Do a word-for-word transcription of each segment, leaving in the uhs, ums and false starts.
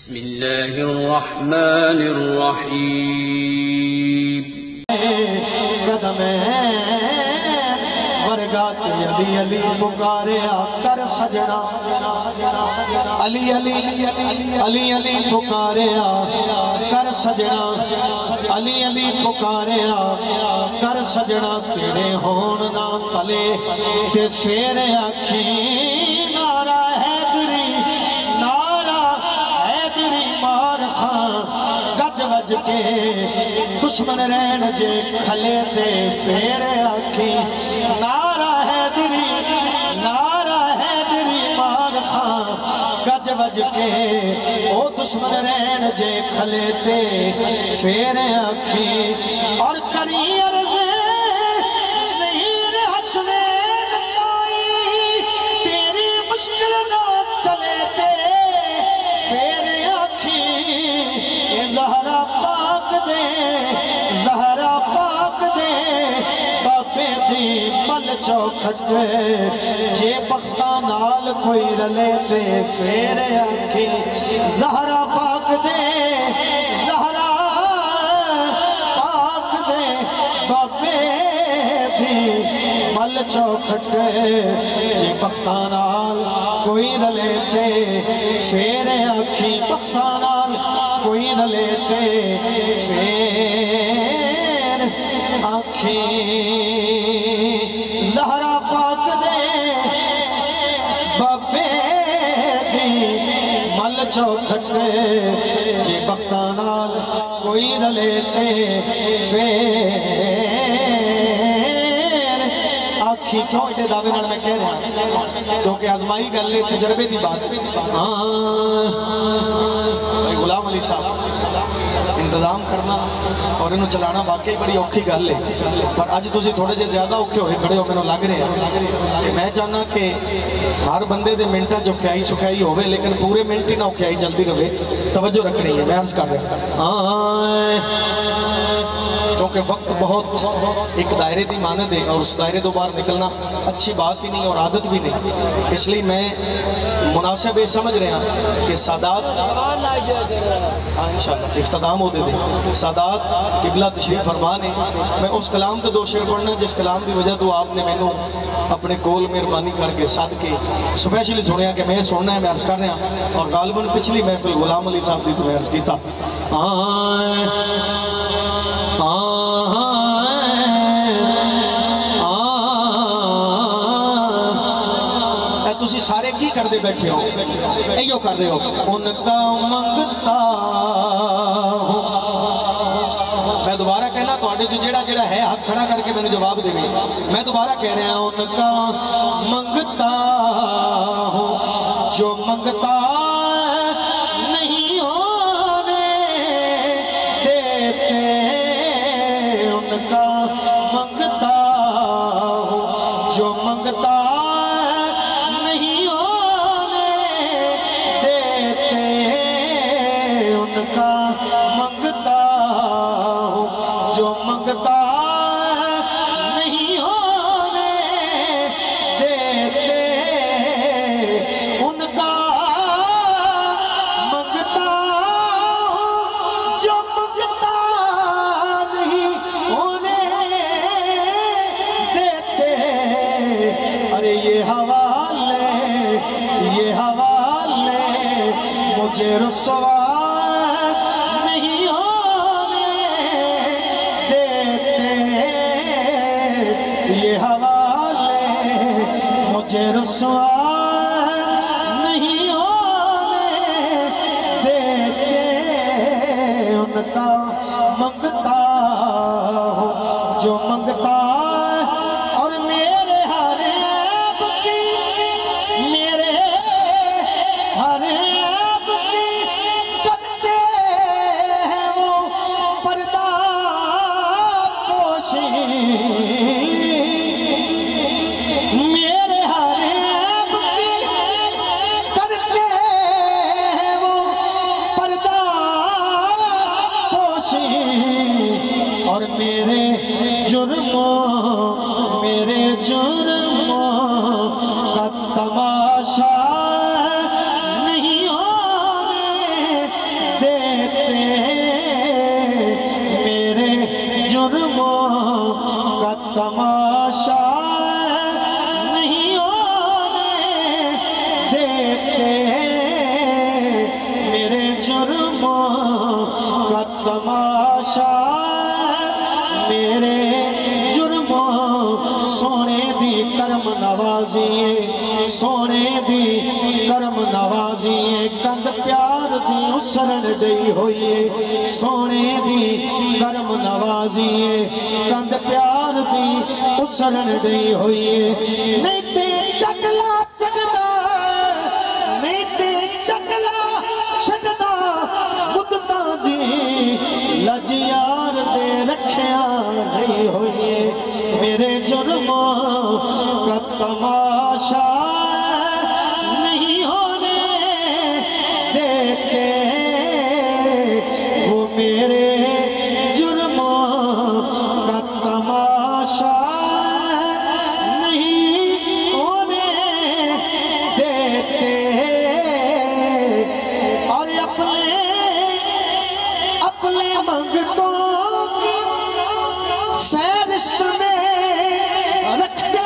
بسم اللہ الرحمن الرحیم قدم ورگاتی علی علی پکاریا کر سجنا علی علی علی علی پکاریا کر سجنا علی علی پکاریا کر سجنا تیرے ہون نہ پلے تے پھر آکھیں نعرہ حیدری نعرہ حیدری مار خان گج وج کے دشمن رہن جے کھلے تے پھر آکھیں نعرہ حیدری نعرہ حیدری مار خان گج وج کے او دشمن رہن جے کھلے تے پھر آکھیں اور کری عرض زہیر حسنین کائی تیری مشکل نہ چلے تے پھر آکھیں اے زہرا پاک دے زہرا پاک دے بابے دی مل چوکھٹ جے بختہ نال کوئی رلے تے پھر آکھیں زہرا پاک دے زہرا پاک دے بابے دی مل چوکھٹ جے بختہ نال کوئی رلے تے پھر آکھیں بختہ نال کوئی رلے تے پھر آکھیں زہرا پاک دے بابے دی مل چوکھٹ جے بختہ نال کوئی رلے تے پھر آکھی کیوں اٹھے دعوے نال میں کہہ رہا ہوں کیونکہ آزمائی کر لے تجربے دی بات غلام علی صاحب انتظام کرنا اور انہوں چلانا واقعی بڑی اوکھی گل ہے پر آج تسی تھوڑے جے زیادہ اوکھے ہوئے کھڑے ہو میں لگ رہے ہیں کہ میں چاہنا کہ ہر بندے دے منٹا جو کیائی سکھائی ہوئے لیکن پورے منٹ ہی نہ کیائی جلدی رہے توجہ رکھنی ہے میں عرض کر رہا ہوں کیونکہ وقت بہت ایک دائرے دی مانند ہے اور اس دائرے دو بار نکلنا اچھی بات ہی نہیں اور عادت بھی نہیں اس لیے میں مناسب یہ سمجھ رہے ہیں کہ سادات انشاءاللہ اختتام ہو دے دے سادات قبلہ تشریف فرمان ہے میں اس کلام تے دو شعر پڑھنا جس کلام دی وجہ تو آپ نے میں نو اپنے کول مہربانی کر کے ساتھ کے سپیشلی سنیا کہ میں سننا ہے میں عرض کر رہا ہوں اور غالباً پچھلی محفل غلام علی صاحب دی تو میں عرض کیتا آئے تسی سارے کی کر دے بیٹھے ہو ایو کر رہے ہو ان کا منگتا ہوں میں دوبارہ کہنا تو آڈے جو جیڑا جیڑا ہے ہاتھ کھڑا کر کے میں نے جواب دے گئی میں دوبارہ کہہ رہے ہیں ان کا منگتا ہوں جو منگتا نہیں ہونے دیتے ان کا منگتا ہوں جو منگتا منگتا ہوں جو منگتا نہیں ہونے دیتے ان کا منگتا ہوں جو منگتا نہیں ہونے دیتے ارے یہ حوالے یہ حوالے مجھے رسوا مجھے رسوا نہیں ہونے دیتے ان کا منگتا ہوں جو منگتا اور میرے ہر عیب کی میرے ہر عیب کی کرتے ہیں وہ پردہ پوشی اور میرے جرموں میرے جرموں کا تماشا نہیں ہونے تماشا میرے جرموں سونے دی کرم نوازی سونے دی کرم نوازی کند پیار دی اسرن دئی ہوئی سونے دی کرم نوازی کند پیار دی اسرن دئی ہوئی نہیں تے چکلا چکدا نہیں تے چکلا چکدا مدتاں دی لجیار دے رکھیا نہیں ہوئی میرے جرموں کا تماشا نہیں ہونے دیتے وہ میرے جرموں کا تماشا نہیں ہونے دیتے اور اپنے اپنے منگتوں کی فہرست میں رکھتے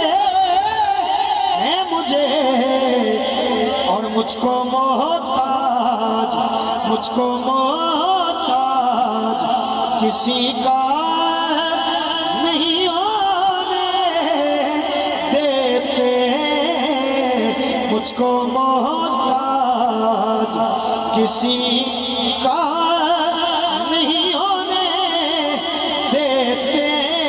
ہیں مجھے اور مجھ کو محتاج مجھ کو محتاج کسی کا نہیں ہونے دیتے مجھ کو محتاج کسی کا نہیں ہونے دیتے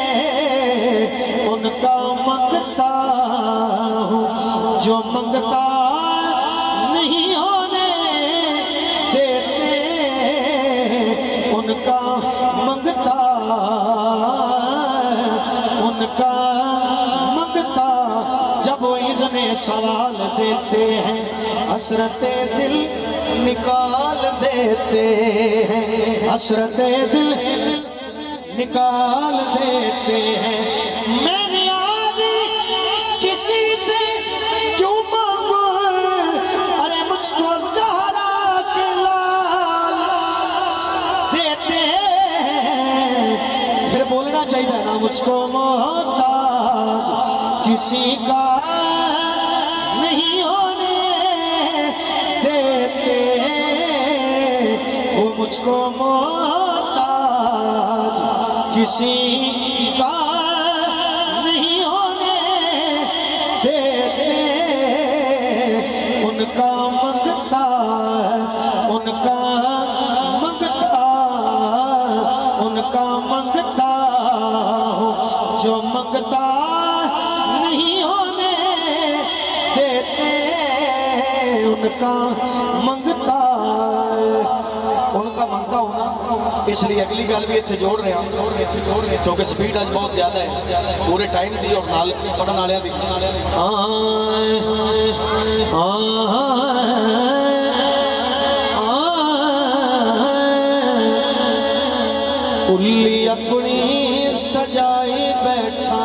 ان کا منگتا ہوں جو منگتا نہیں ہونے دیتے ان کا منگتا ان کا منگتا جب وہ اذن سوال دیتے ہیں حسرت دل نکال دیتے ہیں حسرت دل نکال دیتے ہیں میں نے آج کسی سے کیوں مانگوں ارے مجھ کو زہرا کے لال دیتے ہیں پھر بولنا چاہیے نا مجھ کو محتاج کسی کا نہیں ہونے دیتے وہ مجھ کو محتاج کسی کا نہیں ہونے دیتے ان کا منگتا ان کا منگتا ان کا منگتا جو منگتا نہیں ہونے دیتے ان کا منگتا ان کا منگتا ہونا اس لیے اگلی گل بھی اتنے جوڑ رہے ہیں کیونکہ سپیڈ آج بہت زیادہ ہے پورے ٹائم دی اور نال پڑھن والے دی کلی اپنی سجائی بیٹھا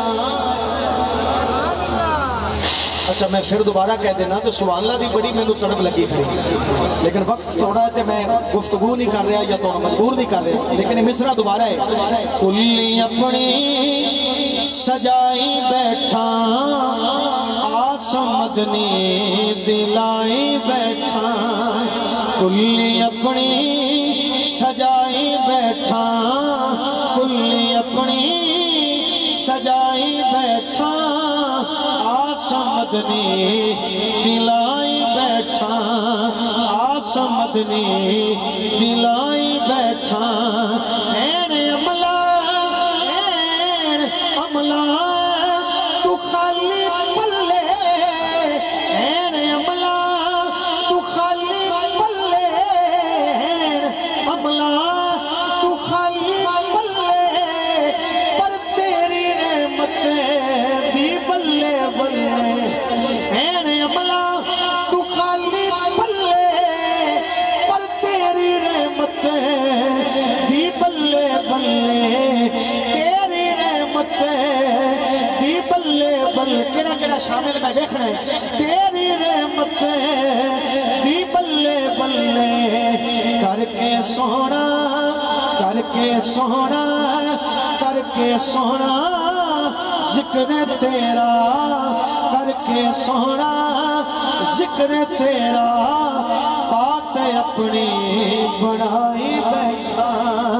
اچھا میں پھر دوبارہ کہہ دینا تو سبحان اللہ دی بڑی میں نے تڑپ لگی کھڑی لیکن وقت تھوڑا ہے تو میں گفتگو نہیں کر رہا یا تو مجبور نہیں کر رہا لیکن مصرع دوبارہ ہے کلی اپنی سجائی بیٹھا آس مدنی دلائی بیٹھا کلی اپنی سجائی بیٹھا کلی اپنی سجائی بیٹھا آس مدنی دلائی بیٹھا آس مدنی دلائی بیٹھا این عملہ این عملہ تو خالی پلے این عملہ تو خالی پلے این عملہ تو خالی پلے پر تیری نعمت دی بلے بلے این عملہ تو خالی پلے پر تیری نعمت دی بلے بلے تیری نعمت دی بلے بلے کہنا کہنا شامل میں دیکھنا ہے تیری نعمت دی بلے بلے کر کے سونا کر کے سونا کر کے سونا ذکر تیرا کر کے سونا ذکر تیرا بات اپنی بڑھائی بیٹھا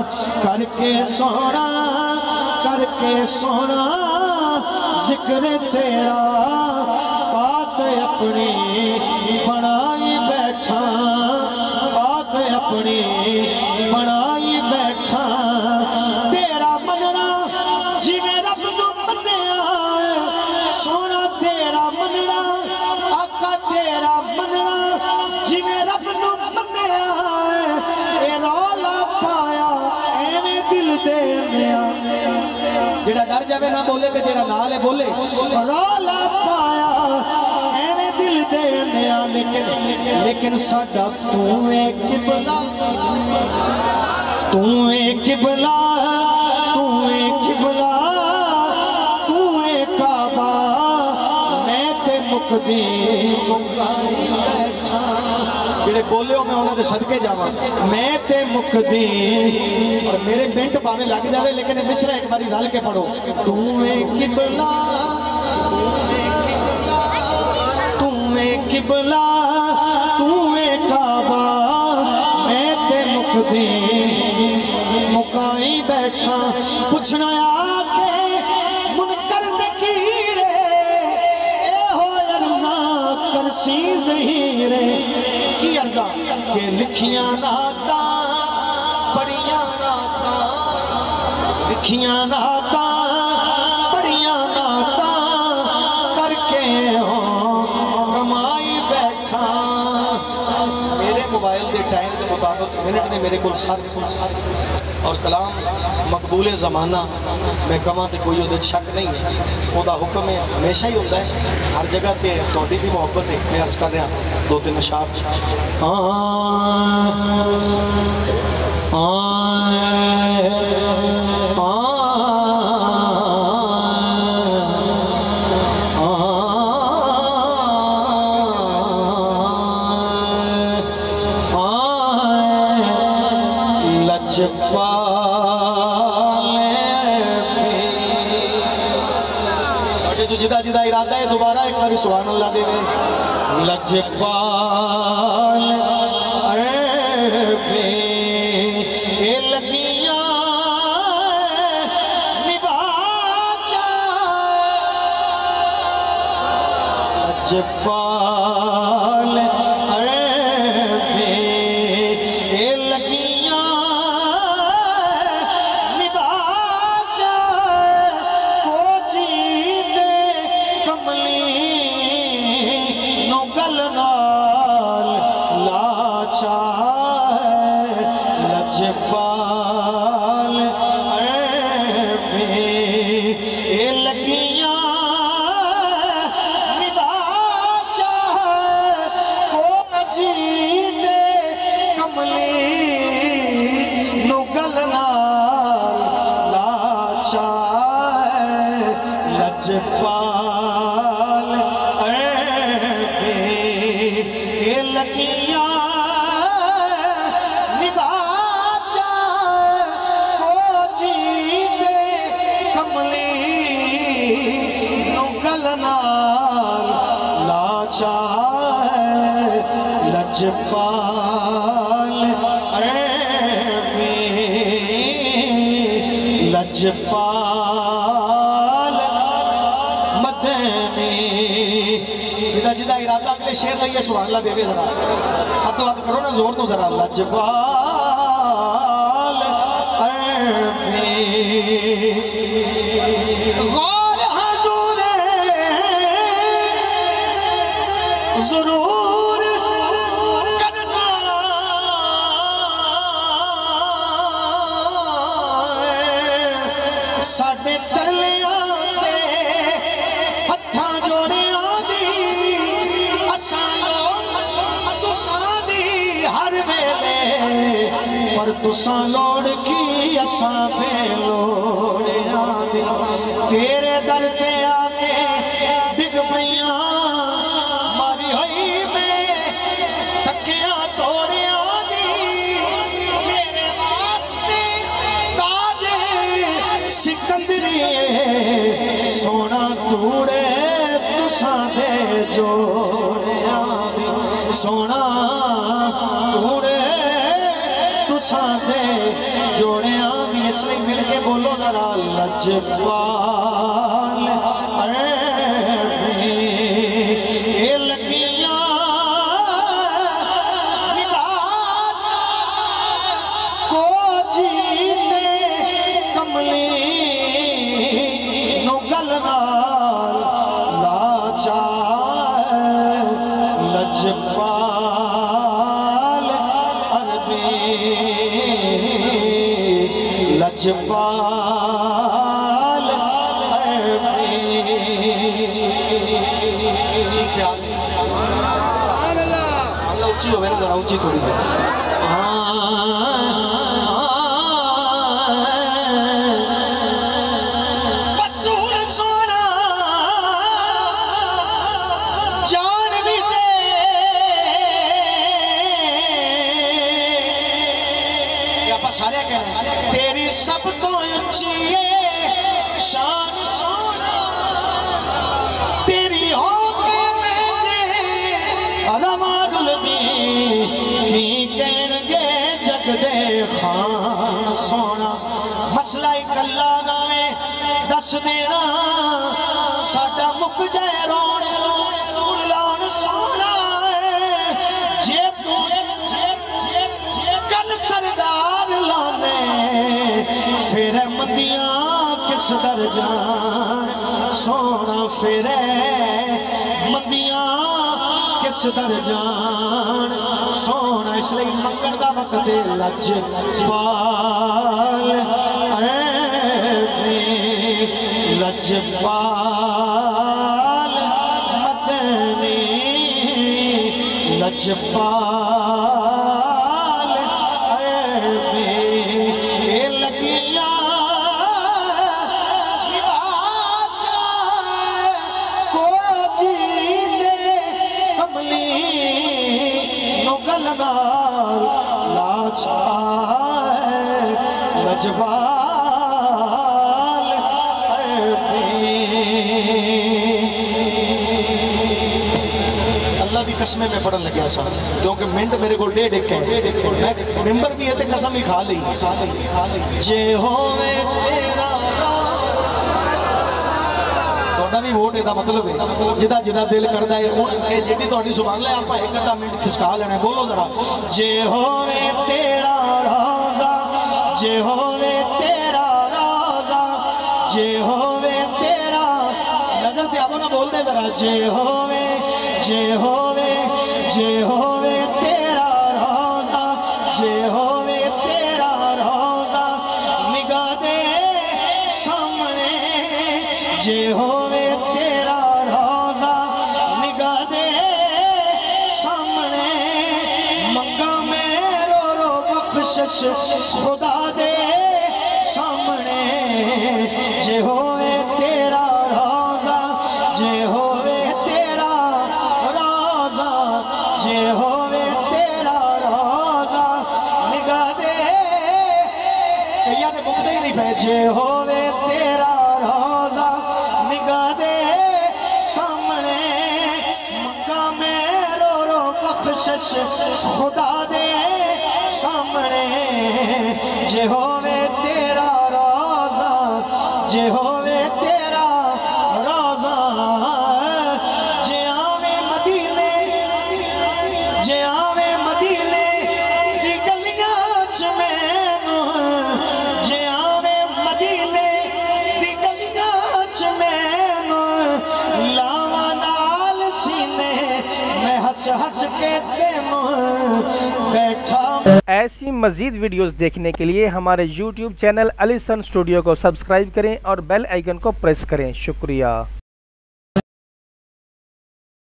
کر کے سونا کر کے سونا ذکر تیرا بات اپنی بنائی بیٹھا بات اپنی بنائی بیٹھا تیرا مننا جی میں رب نو منیا سونا تیرا مننا آقا تیرا مننا جی میں رب نو منیا اے رولا پایا ایویں دل دے میا جڑا ڈر جاوے نہ بولے تے جڑا نہ لے بولے رولا پایا ایویں دل دے میا لیکن لیکن ساڈا تو اے قبلہ تو اے قبلہ تو اے قبلہ تو اے کعبہ میں تے مقدی مقائی بیٹھا جڑے بولے ہو میں انہوں نے صدقے جاواں میں تے مقدی اور میرے منٹ پاویں لگ جاوے لیکن مصرع ایک باری ذال کے پڑھو تو اے قبلہ تو اے قبلہ تو اے کعبہ میں تے مقدی مقائی بیٹھا پوچھنا آکے منکر دکیرے اے ہو عرضاں کرسی ظہیرے کی عرضاں کہ لکھیاں ناتا پڑھیاں ناتا لکھیاں ناتا پڑھیاں ناتا کر کے ہوں کمائی بیٹھا میرے موبائل دے ٹائم دے مطابق منٹ نے میرے کل سات اور کلام مقبول زمانہ میں کماں تے کوئی ادھے شک نہیں ہے وہ دا حکم ہے ہمیشہ ہی ہوتا ہے ہر جگہ تے توڑی بھی محبت ہے میں عرض کر رہا دو تین اشعار جدا جدا ارادہ ہے دوبارہ ایک باری سبحان اللہ دے رہے لجپال عربی اے لگیاں نباچا لجپال عربی اے لگیاں نباچا کو جی نو گلنال لاچا لجپال عربی اے لگیاں نباچا کو جینے کملی نو گلنال لاچا لجپال لکیاں نباچا کو جیتے کملی نو گلنال لاچا لجپال عربی لجپال مدنی جدا جدا ارادہ اگلے شیر لئیے سبحان اللہ بے بے ذرا حد و حد کرو نا زور نو ذرا لجپال عربی غور حضور ضرور کرنا ساڑھے ترلیاں دے ہتھاں جوڑیاں دی ہر ویلے پر تساں لوڑ کی اساں بے لوڑے آدھی تیرے در تے آکے دگ پیاں ماری ہوئی میں تکیاں توڑے آدھی میرے واسطے تاجے سکندری سونا توڑے تساں دے جوڑے آدھی سونا توڑے تساں دے جوڑے اس لیے مل کے بولو ذرا لجپال عربی لگیاں نگاہ کو جینے کملی نو گلنال لاچار لجپال عربی لجپال عربی کی خیال اللہ اچھی ہوئے نا ذرا اچھی تھوڑی سی بسور سونا جان بھی دے یہ آپ سارے کہنے تیری سب تو اچھی ہے شان سونا تیری ہو کے میجے علمہ گل دی کی کہن گے جگ دے خان سونا مسئلہ اکلا نامے دس دینا ساڑھا مک جائے رونے لون سونا جے تو کل سردار لانے پھر مندیاں کس در جان سونا پھر مندیاں کس در جان سونا اس لئے منگل دا وقت لجپال عربی لجپال مدنی لجپال عربی لگیاں کو جینے کملی نو گلنال لاچار لجپال عربی اللہ دی قسمیں میں پڑھن لگیا سا کیونکہ منٹ میرے کو ڈیڑھ ایک ہے میں ممبر بھی ہے تے قسم ہی کھا لی جے ہوئے تیرا توڑا بھی ووٹ ایدہ مطلب ہے جدہ جدہ دل کردہ ہے جدی توڑی سبحان اللہ آپ ایک ادھا منٹ کھسکا لینے بولو ذرا جے ہوئے تیرا روزہ جے ہوئے تیرا روزہ جے ہوئے تیرا نظر دیا وہ نہ بول دے ذرا جے ہوئے جے ہوئے جے ہوئے تیرا روزہ جے ہوئے تیرا روزہ نگاہ دے سامنے جے ہوئے تیرا روزہ نگاہ دے سامنے منگا میں رو رو بخشش خدا دے سامنے جے ہوئے تیرا روزہ جے ہوئے تیرا روزہ جے ہوئے تیرا روزہ نگاہ دے کہیا نے بکتے ہی نہیں پہ جے ہوئے تیرا روزہ نگاہ دے سامنے منگا میں رو رو بخشش خدا دے سامنے جے ہوئے تیرا روزہ جے ہوئے تیرا روزہ جے آوے مدینے جے آوے مدینے دی گلیاں چمین جے آوے مدینے دی گلیاں چمین لاوا نال سینے میں ہس ہس کے تینوں بیٹھا ایسی مزید ویڈیوز دیکھنے کے لیے ہمارے YouTube channel Ali Sun Studio کو سبسکرائب کریں اور بیل آئیکن کو پریس کریں۔ شکریہ۔